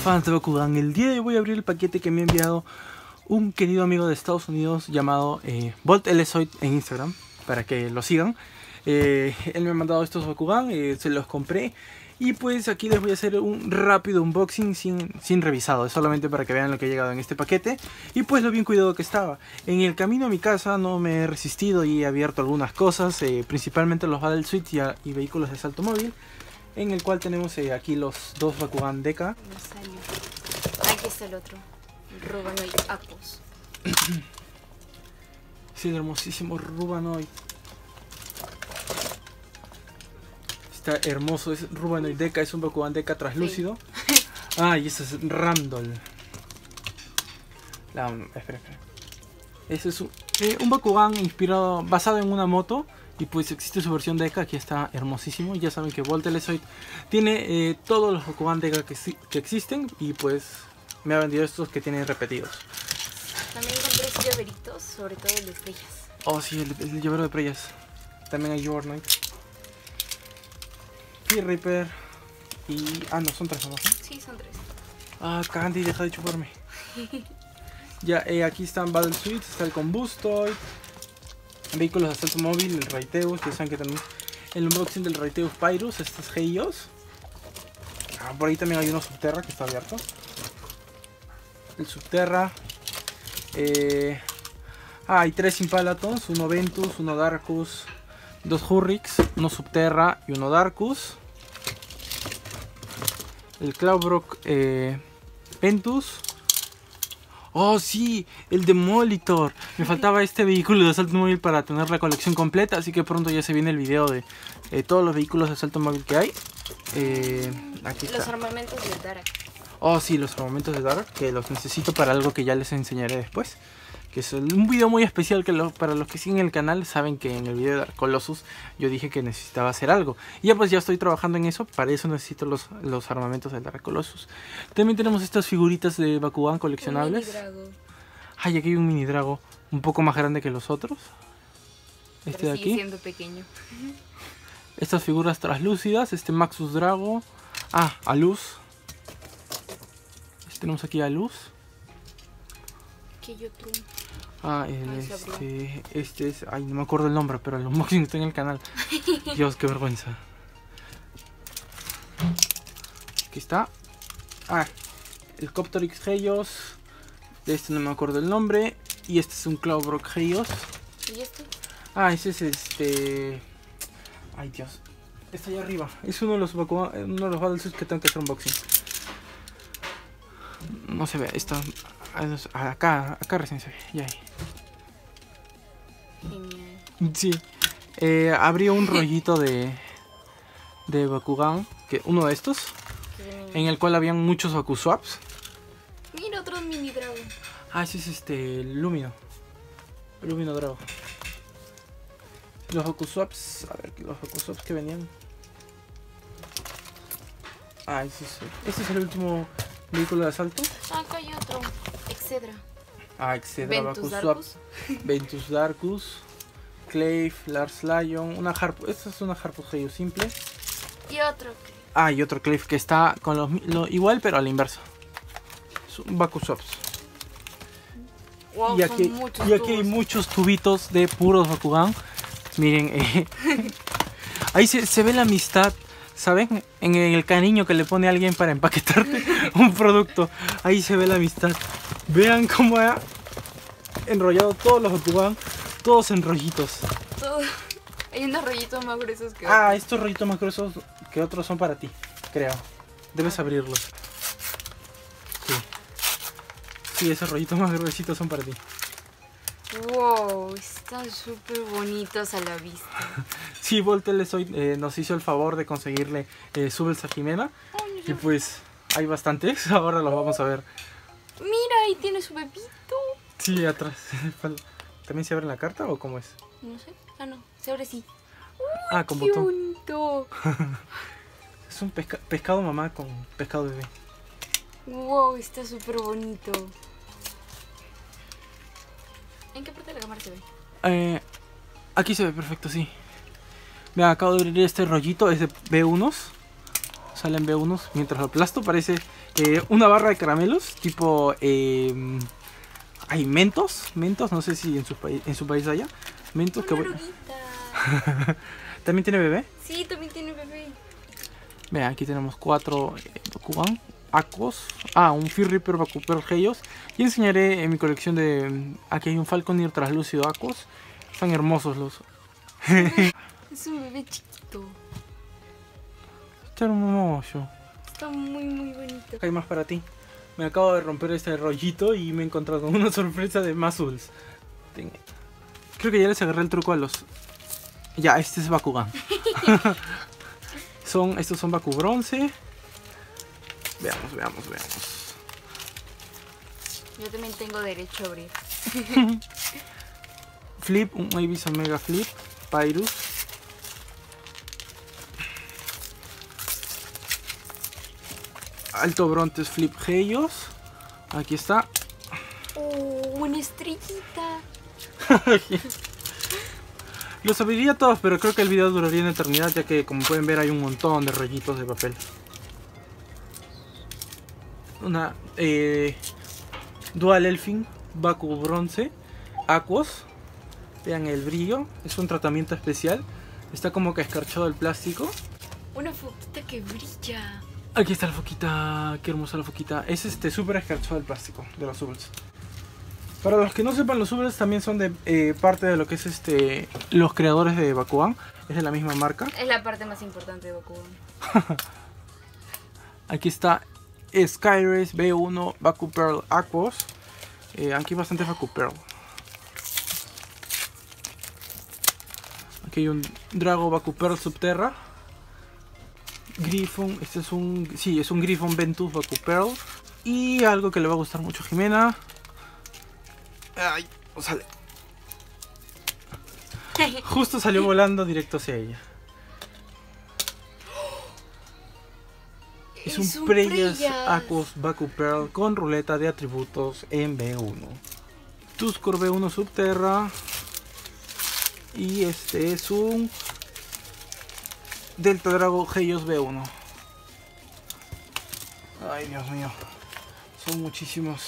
fans de Bakugan, el día de hoy voy a abrir el paquete que me ha enviado un querido amigo de Estados Unidos llamado Volt Elezoid en Instagram, para que lo sigan. Él me ha mandado estos Bakugan, se los compré y pues aquí les voy a hacer un rápido unboxing sin revisado, solamente para que vean lo que ha llegado en este paquete y pues lo bien cuidado que estaba. En el camino a mi casa no me he resistido y he abierto algunas cosas, principalmente los Battle Suits y vehículos de asalto móvil, en el cual tenemos aquí los dos Bakugan Deka. No salió. Aquí está el otro. Rubanoid Aquos. Sí, el hermosísimo Rubanoid. Está hermoso, es Rubanoid Deka, es un Bakugan Deka translúcido. Sí. Ah, y ese es Randall. Espera. Ese es un Bakugan inspirado, basado en una moto. Y pues existe su versión Deka, aquí está hermosísimo. Ya saben que Volt Elezoid tiene todos los Bakugan Deka que existen. Y pues me ha vendido estos que tienen repetidos. También encontré llaveritos, sobre todo el de Preyas. Oh sí, el llavero de Preyas. También hay Your Knight y Reaper. Y... ah, no, son tres nomás, ¿no? Sí, son tres. Ah, Candy, deja de chuparme. Ya, aquí están Battle Suits, está el Combustoid, vehículos de asalto móvil, el Raiteus, ya saben que tenemos el unboxing del Raiteus Pyrus, este es Heios. Por ahí también hay uno Subterra que está abierto. El Subterra. Hay tres Impalatons, uno Ventus, uno Darkus, dos Hurrix, uno Subterra y uno Darkus. El Cloudbrock Ventus. Oh sí, el Demolitor. Me faltaba este vehículo de asalto móvil para tener la colección completa, así que pronto ya se viene el video de todos los vehículos de asalto móvil que hay. Aquí está. Los armamentos de Darak. Oh sí, los armamentos de Darak, que los necesito para algo que ya les enseñaré después. Que es un video muy especial que para los que siguen el canal saben que en el video de Dark Colossus yo dije que necesitaba hacer algo. Y ya pues ya estoy trabajando en eso, para eso necesito los armamentos del Dark Colossus. También tenemos estas figuritas de Bakugan coleccionables. Un mini drago. Ay, aquí hay un mini drago un poco más grande que los otros. Este de aquí. Siendo pequeño. Estas figuras translúcidas, este Maxus Drago. Ah, a luz. Tenemos aquí a luz. ¿Qué hay otro? Este es... ay, no me acuerdo el nombre, pero el unboxing está en el canal. Dios, qué vergüenza. Aquí está. El Coptorix Heios. De este no me acuerdo el nombre. Y este es un Cloudbrock Heios. ¿Y este? Ese es este... ay, Dios. Está allá arriba. Es uno de los Battle Suits que tengo que hacer unboxing. No se ve, está... acá recién se ve, ya ahí. Genial. Sí. Abrí un rollito de Bakugan, uno de estos, en el cual habían muchos Bakuswaps. Mira otro mini drago. Ese es Lumino Drago. Los Bakuswaps, a ver, los Bakuswaps que venían. Este es el último vehículo de asalto. Acá hay otro, Excedra. Excedra, Ventus Bakuswap, Ventus Darkus, Clave, Lars Lion, una Harpus. Esta es una Harpus Heios simple. Y otro. Y otro Clave que está con igual pero a la inversa. Son Bakuswaps. Wow, y aquí hay muchos tubitos de puros Bakugan. Miren, ahí se ve la amistad. ¿Saben? En el cariño que le pone alguien para empaquetarte un producto. Ahí se ve la amistad. Vean cómo ha enrollado todos los Bakugan. Todos en rollitos. Hay unos rollitos más gruesos que otros. Estos rollitos más gruesos que otros son para ti, creo. Debes abrirlos. Sí, esos rollitos más gruesitos son para ti. Wow, están súper bonitos a la vista. Sí, Volt Elezoid nos hizo el favor de conseguirle Subels a Jimena. Y pues hay bastantes, ahora los vamos a ver. Mira, ahí tiene su bebito. Sí, atrás. ¿También se abre la carta o cómo es? No sé, no, se abre sí. Con ¡Qué botón. bonito! Es un pescado mamá con pescado bebé. Wow, está súper bonito. ¿En qué parte de la cámara se ve? Aquí se ve perfecto, sí. Me acabo de abrir este rollito, es de B1s. Salen B1s. Mientras lo aplasto parece Una barra de caramelos, tipo... hay mentos, no sé si en su país haya. Mentos que... ¿También tiene bebé? Sí, también tiene bebé. Vean, aquí tenemos 4 Bakugan, Aquos, un Fear Reaper Bakupearl Heios. Y enseñaré en mi colección de... Aquí hay un Falconir translúcido Aquos. Están hermosos los... Es un bebé chiquito. Está hermoso. Está muy bonito. Hay más para ti. Me acabo de romper este rollito y me he encontrado con una sorpresa de más Souls. Creo que ya les agarré el truco a los... Ya, este es Bakugan. Estos son Baku Bronce. Veamos. Yo también tengo derecho a abrir. Flip, un Abyss Omega Flip. Pyrus. Alto Brontes Flip Heios. Aquí está. Una estrellita. Los abriría todos, pero creo que el video duraría una eternidad, ya que como pueden ver hay un montón de rollitos de papel. Una Dual Elfin Baku Bronce Aquos. Vean el brillo, es un tratamiento especial. Está como que escarchado el plástico. Una foquita que brilla. Aquí está la foquita, qué hermosa la foquita. Es súper escarchado el plástico de los Souls. Para los que no sepan, los Souls también son de parte de lo que es los creadores de Bakugan. Es de la misma marca. Es la parte más importante de Bakugan. Aquí está Skyrace B1 Bakupearl Aquos. Aquí hay bastantes Bakupearl. Aquí hay un Drago Bakupearl Subterra. Griffon, este es un Griffon Ventus Bakupearl. Y algo que le va a gustar mucho a Jimena. Ay, no sale. Justo salió volando directo hacia ella. Es un Preyas Aquos Bakupearl con ruleta de atributos en B1. Tuskor B1 Subterra. Y este es un Delta Drago Heios B1. Ay, Dios mío. Son muchísimos.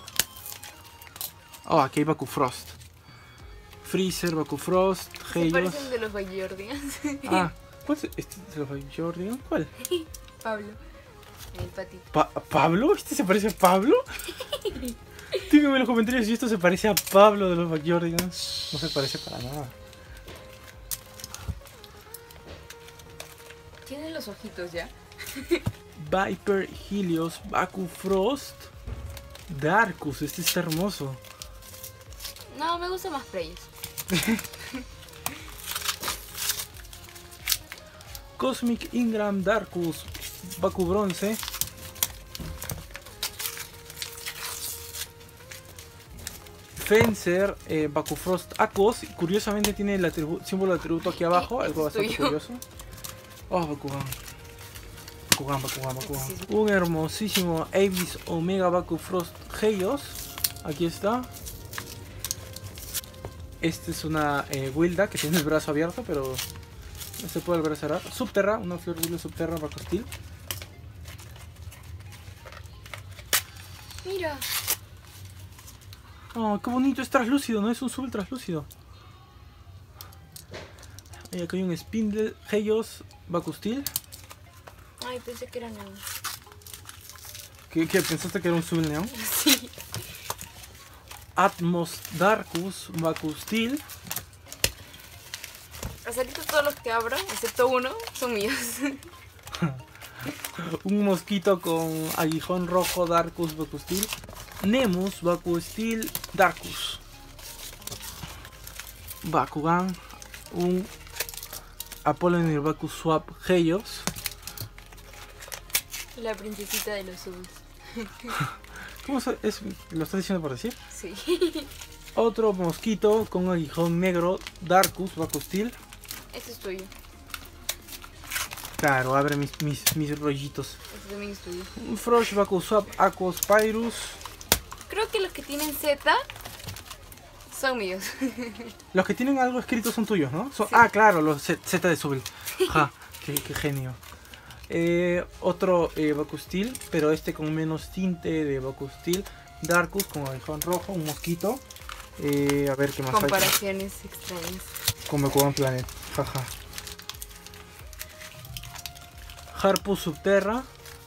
Aquí hay Bakufrost. Freezer, Bakufrost, Heios. Se parecen de los Backyardigans. ¿Cuál es este de los Backyardigans? ¿Cuál? Pablo. El patito. ¿Pablo? ¿Este se parece a Pablo? Díganme en los comentarios si esto se parece a Pablo de los Backyardigans. No se parece para nada. Tiene los ojitos ya. Viper, Helios, Bakufrost, Darkus. Este está hermoso. No, me gusta más Preyas. Cosmic Ingram Darkus Baku Bronce. Fencer Bakufrost Aquos. Curiosamente tiene el símbolo de atributo aquí abajo, algo bastante curioso. Bakugan. Sí. Un hermosísimo Abyss Omega Bakufrost Heios. Aquí está. Este es una Wilda que tiene el brazo abierto, pero no se puede volver a cerrar. Subterra, una Flor Wilda Subterra Bakostil. Mira. Qué bonito, es translúcido, no es un Soul translúcido. Y acá hay un Spindle Heios Bakostil. Ay, pensé que era neón. ¿Qué pensaste que era un Soul Neon? Sí. Atmos Darkus Bakostil. Hasta ahorita todos los que abro, excepto uno, son míos. Un mosquito con aguijón rojo Darkus Bakostil. Nemus Bakostil Darkus. Bakugan. Un Apollonir Baku Swap Heios. La princesita de los Souls. ¿Cómo lo estás diciendo por decir? Sí. Otro mosquito con aguijón negro Darkus Bakostil. Este es tuyo. Claro, abre mis rollitos. Este también es tuyo. Un Frosh Baku Swap Aquos Pyrus. Creo que los que tienen Z son míos. Los que tienen algo escrito son tuyos, ¿no? Sí. Claro, los Z de Soul. Ja, qué genio. Otro Baku Steel, pero este con menos tinte de Baku Steel. Darkus con aguijón rojo, un mosquito. A ver qué más hay. Comparaciones extrañas. Con Bakugan Planet, jaja. Harpus Subterra.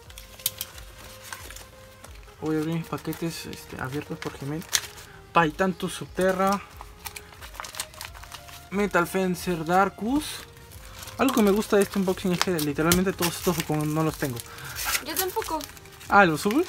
Voy a abrir mis paquetes abiertos por Gmail. Paitantus Subterra. Metal Fencer Darkus. Algo que me gusta de este unboxing es que literalmente todos estos no los tengo. Yo tampoco. Ah, ¿los subes?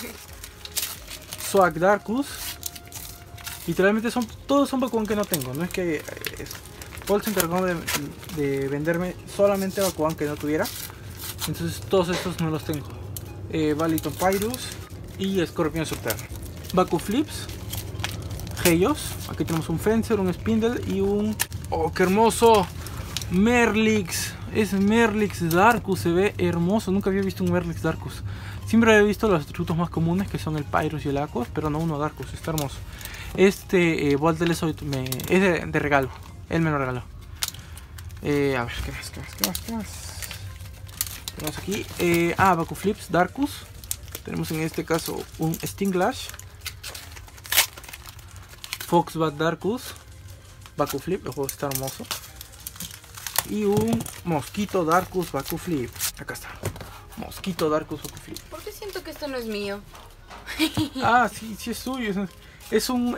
Swag Darkus. Literalmente todos son Bakugan que no tengo. No es que Paul se encargó de venderme solamente Bakugan que no tuviera. Entonces todos estos no los tengo. Valiton Pyrus y Scorpion Subterra. Baku Flips. Heios. Aquí tenemos un Fencer, un Spindle y un... ¡Oh, qué hermoso! Merlix. Es Merlix Darkus. Se ve hermoso. Nunca había visto un Merlix Darkus. Siempre había visto los atributos más comunes que son el Pyrus y el Aquos, pero no uno Darkus. Está hermoso. Bolt de Lesoid es de regalo. Él me lo regaló. A ver, ¿qué más? Tenemos aquí Baku Flips Darkus. Tenemos en este caso un Stinglash, Foxbat Darkus, Baku Flip, el juego está hermoso. Y un Mosquito Darkus Baku Flip. Acá está. Mosquito Darkus Baku Flip. ¿Por qué siento que esto no es mío? Ah, sí es suyo. Es un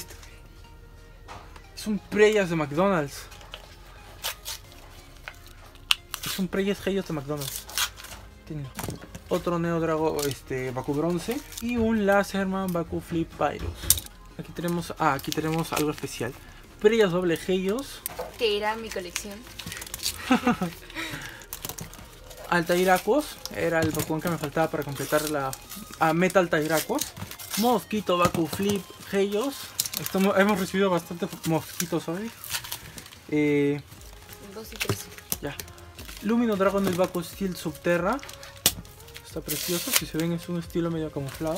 Preyas de McDonald's. Es un Preyas Heios de McDonald's. Tiene otro Neo Drago Baku Bronce y un Laserman Baku Flip Pyrus. Aquí tenemos algo especial. Preyas doble Heios. ¿Te irá a mi colección? Altair Aquos. Era el Bakugan que me faltaba para completar la Meta Altair Aquos. Mosquito Baku Flip Heios. Hemos recibido bastante mosquitos hoy. 2 y 3. Ya. Lumino Dragon del Baku Steel Subterra. Está precioso. Si se ven es un estilo medio camuflado.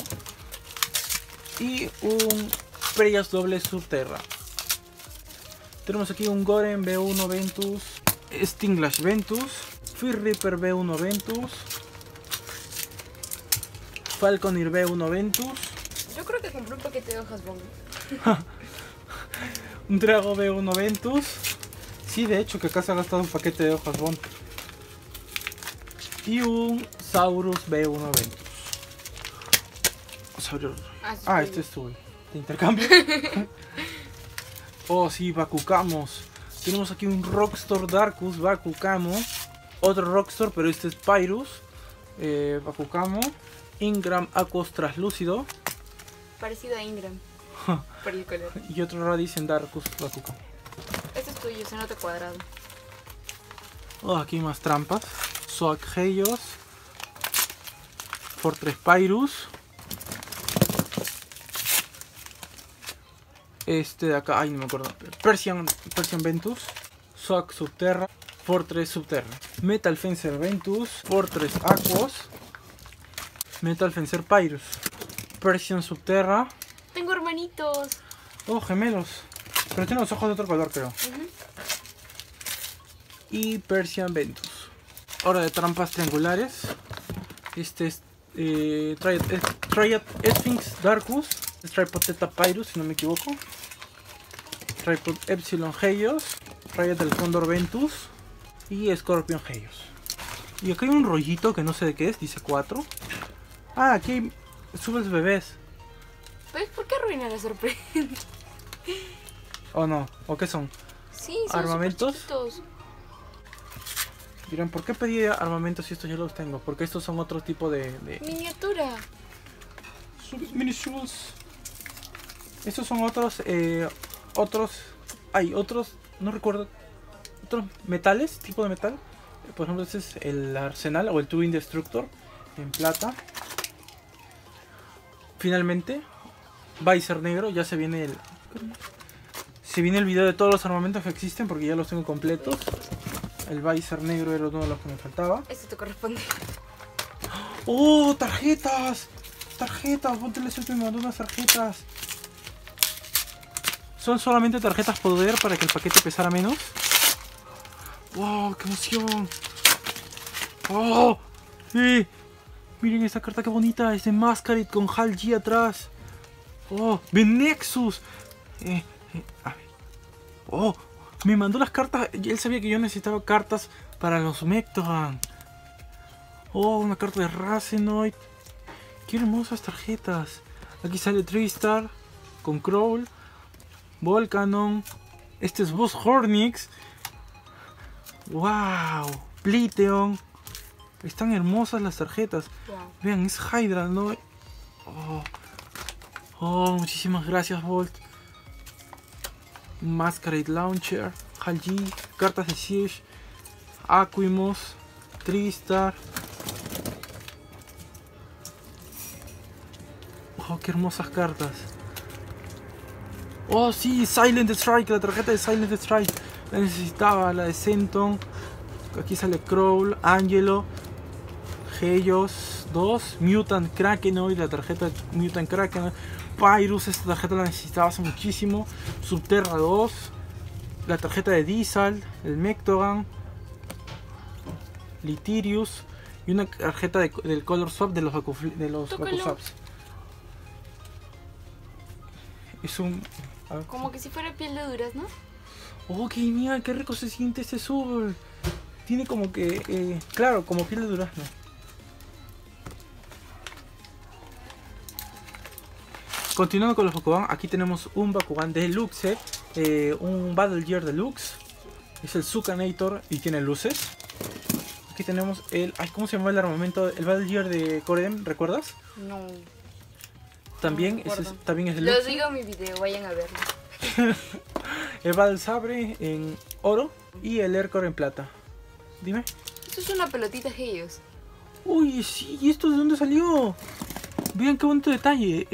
Y un Preyas doble Subterra. Tenemos aquí un Goren B1 Ventus. Stinglash Ventus. Fear Reaper B1 Ventus. Falconir B1 Ventus. Yo creo que compré un paquete de hojas bongo. Un Drago B1 Ventus. Sí, de hecho que acá se ha gastado un paquete de hojas Bond. Y un Saurus B1 Ventus. Este es tu de intercambio. Oh, sí, Bakukamos. Tenemos aquí un Rockstar Darkus Bakukamo. Otro Rockstar, pero este es Pyrus. Bakukamo. Ingram Aquos Translúcido. Parecido a Ingram. Por el color. Y otro Radicen Darkus Bakukamo. Este es tuyo, se nota cuadrado. Oh, aquí hay más trampas. Swag Heios. Fortress Pyrus. De acá, ay no me acuerdo. Persian Ventus. Swag Subterra. Fortress Subterra. Metal Fencer Ventus. Fortress Aquos. Metal Fencer Pyrus. Persian Subterra. Tengo hermanitos. Oh, gemelos. Pero tienen los ojos de otro color, creo. Y Persian Ventus. Ahora de trampas triangulares. Este es Triad Sphinx Darkus. Es Tripod Theta Pyrus, si no me equivoco. Tripod Epsilon Heios. Triad del Condor Ventus. Y Scorpion Heios. Y acá hay un rollito que no sé de qué es, dice 4. Ah, aquí hay subes bebés. ¿Ves por qué arruina la sorpresa? ¿O no? ¿O qué son? Sí, son ¿armamentos? chiquitos. Dirán, ¿por qué pedí armamentos si estos ya los tengo? Porque estos son otro tipo de... Miniatura. Mini Souls. Estos son otros... Hay otros... No recuerdo... Otros metales, tipo de metal. Por ejemplo, este es el Arsenal o el Twin Destructor en plata. Finalmente, Visor negro. Ya se viene el... Se viene el video de todos los armamentos que existen porque ya los tengo completos. El Visor negro era uno de los que me faltaba. Este te corresponde. ¡Oh! ¡Tarjetas! ¡Tarjetas! Ponte me mandó unas tarjetas. Son solamente tarjetas poder para que el paquete pesara menos. ¡Wow! ¡Qué emoción! ¡Oh! ¡Eh! Miren esta carta, qué bonita. Es de Masquerade con Hal G atrás. ¡Oh! ¡De Nexus! A ver. ¡Oh! Me mandó las cartas. Él sabía que yo necesitaba cartas para los Mectogan. ¡Oh! Una carta de Racenoid. ¡Qué hermosas tarjetas! Aquí sale Tristar con Crawl, Volcanon. Este es Boss Hornix. ¡Wow! Pliteon. Están hermosas las tarjetas. Wow. Vean, es Hydra, ¿no? Oh, oh, muchísimas gracias, Volt. Masquerade Launcher, Hal G, cartas de Siege, Aquimos, Tristar. Oh, qué hermosas cartas. Oh, sí, Silent Strike, la tarjeta de Silent Strike. La necesitaba, la de Centon. Aquí sale Crawl, Angelo, Helios 2, Mutant Krakenoid, la tarjeta de Mutant Krakenoid. Pyrus, esta tarjeta la necesitaba hace muchísimo. Subterra 2, la tarjeta de Diesel, el Mectogan, Litirius y una tarjeta del Color Swap de los Baku Swaps. Es un... Como que si fuera piel de durazno. Oh, qué mira, qué rico se siente este sub. Tiene como que, claro, como piel de durazno. Continuando con los Bakugan, aquí tenemos un Bakugan Deluxe, un Battle Gear Deluxe. Es el Sukanator y tiene luces. Aquí tenemos el... Ay, ¿cómo se llama el armamento? El Battle Gear de Corem, ¿recuerdas? No. También, No también es deluxe. Lo digo en mi video, vayan a verlo. El Battle Sabre en oro y el Aircore en plata. Dime. Esto es una pelotita Helios. Uy, sí, ¿y esto de dónde salió? Vean qué bonito detalle.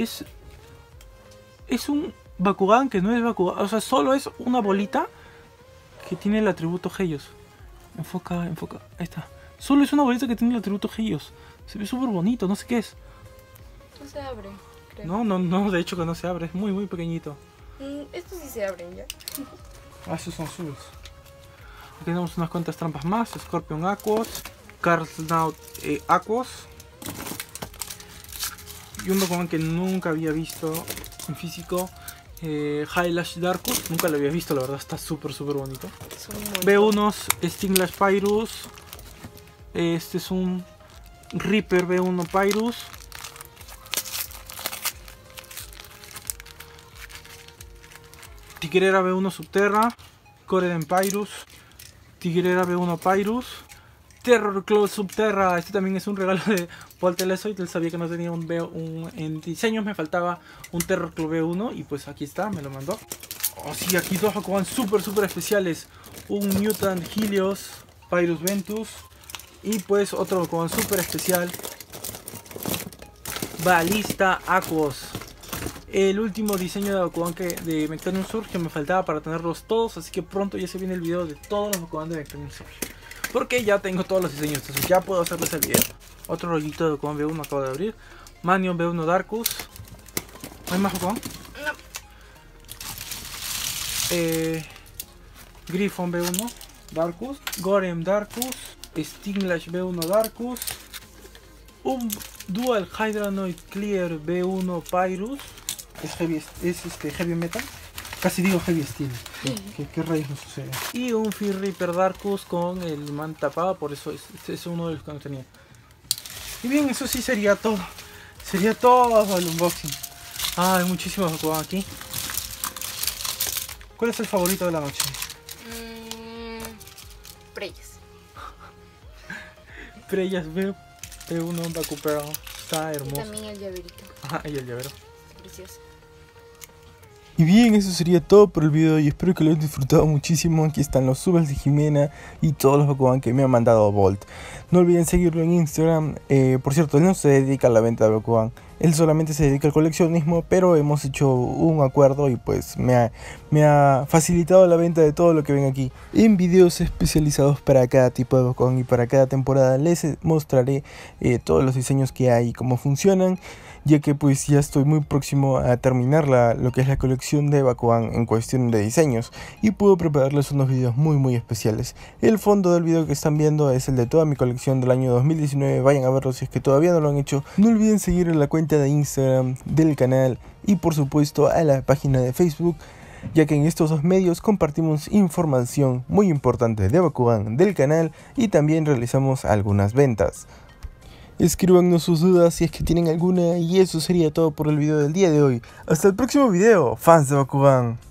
Es un Bakugan que no es Bakugan. O sea, solo es una bolita que tiene el atributo Helios. Enfoca, enfoca. Ahí está. Solo es una bolita que tiene el atributo Helios. Se ve súper bonito, no sé qué es. No se abre, creo. No, de hecho que no se abre. Es muy, muy pequeñito. Estos sí se abren ya. Ah, esos son azules. Aquí tenemos unas cuantas trampas más. Scorpion Aquos, Karlsnaut Aquos. Y un Bakugan que nunca había visto en físico. Hylash Darkus. Nunca lo había visto, la verdad. Está súper, súper bonito. B1 Stinglash Pyrus. Este es un Reaper B1 Pyrus. Tigrera B1 Subterra, Coreden Pyrus, Tigrera B1 Pyrus, Terror Claw Subterra. Este también es un regalo de Volt Elezoid. Él sabía que no tenía en diseños me faltaba un Terror Claw B1 y pues aquí está, me lo mandó. Oh sí, aquí dos Bakugan súper especiales. Un Mutant Helios Pyrus Ventus y pues otro Bakugan súper especial, Ballista Aquos. El último diseño de Bakugan de Mectonium Surge que me faltaba para tenerlos todos, así que pronto ya se viene el video de todos los Bakugan de Mectonium Surge. Porque ya tengo todos los diseños, entonces ya puedo hacerles el video. Otro rollito de Bakugan B1 acabo de abrir. Manion B1 Darkus. ¿No hay más Bakugan? No. Griffon B1 Darkus. Gorem Darkus. Stinglash B1 Darkus. Un Dual Hydranoid Clear B1 Pyrus. Es heavy metal. Casi digo heavy steel. ¿Qué rayos nos sucede? Y un Fear Reaper Darkus con el man tapado. Por eso es uno de los que no tenía. Y bien, eso sí sería todo. Sería todo el unboxing. Hay muchísimos Bakugan aquí. ¿Cuál es el favorito de la noche? Preyas. Preyas B1 Bakupero. Está hermoso. Y también el llaverito. Ajá, y el llavero. Precioso. Y bien, eso sería todo por el video y espero que lo hayan disfrutado muchísimo. Aquí están los subs de Jimena y todos los Bakugan que me ha mandado Volt. No olviden seguirlo en Instagram. Por cierto, él no se dedica a la venta de Bakugan. Él solamente se dedica al coleccionismo, pero hemos hecho un acuerdo y pues me ha facilitado la venta de todo lo que ven aquí. En videos especializados para cada tipo de Bakugan y para cada temporada les mostraré todos los diseños que hay y cómo funcionan. ya que pues ya estoy muy próximo a terminar lo que es la colección de Bakugan en cuestión de diseños, y puedo prepararles unos videos muy especiales. El fondo del video que están viendo es el de toda mi colección del año 2019, vayan a verlo si es que todavía no lo han hecho. No olviden seguir en la cuenta de Instagram del canal y por supuesto a la página de Facebook, ya que en estos dos medios compartimos información muy importante de Bakugan del canal y también realizamos algunas ventas. Escríbanos sus dudas si es que tienen alguna, y eso sería todo por el video del día de hoy. Hasta el próximo video, fans de Bakugan.